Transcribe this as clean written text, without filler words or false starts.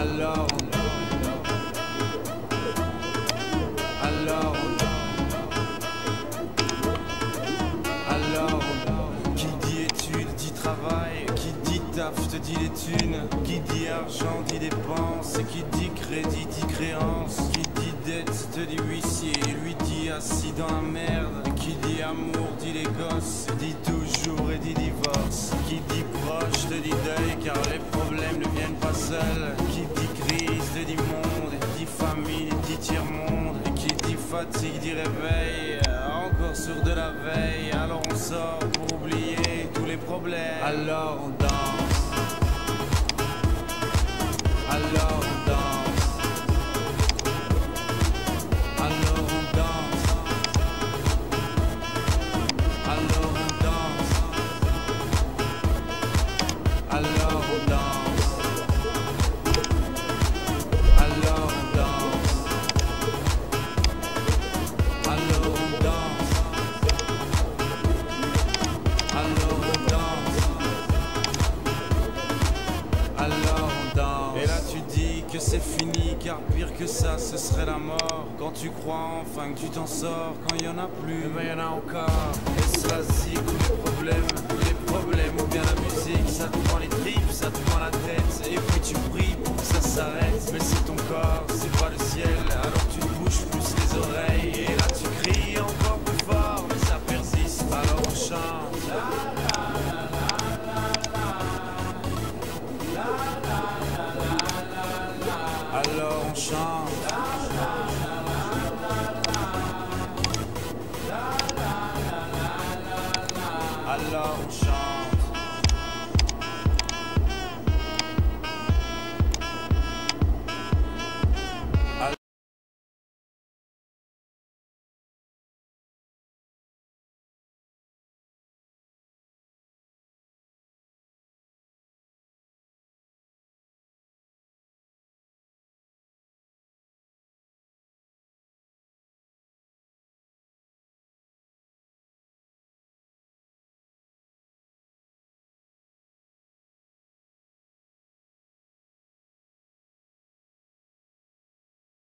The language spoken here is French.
Alors, alors, alors, qui dit études dit travail, qui dit taf te dit les thunes, qui dit argent dit dépenses, qui dit crédit dit créance, qui dit dette te dit huissier, lui dit assis dans la merde, qui dit amour dit les gosses, dit toujours et dit divorce, qui dit proche te dit deuil car les problèmes ne viennent pas seuls, qui dit crise te dit monde, dit famille dit tiers-monde, qui dit fatigue dit réveil, encore sur de la veille, alors on sort pour oublier tous les problèmes, alors on danse, alors on danse, alors on danse, alors on danse, alors on danse, alors on danse, alors on danse, alors on danse, alors on danse. Et là tu dis que c'est fini car pire que ça ce serait la mort. Quand tu crois enfin que tu t'en sors, quand il y en a plus, eh ben y en a encore. Et cela zik ou les problèmes ou bien la musique, ça te prend les tripes, ça te prend la tête. Et puis tu pries pour que ça s'arrête, mais c'est ton corps, c'est pas le ciel. Alors tu te bouges plus les oreilles et là tu cries encore plus fort, mais ça persiste. Alors on chante. Alors on chante.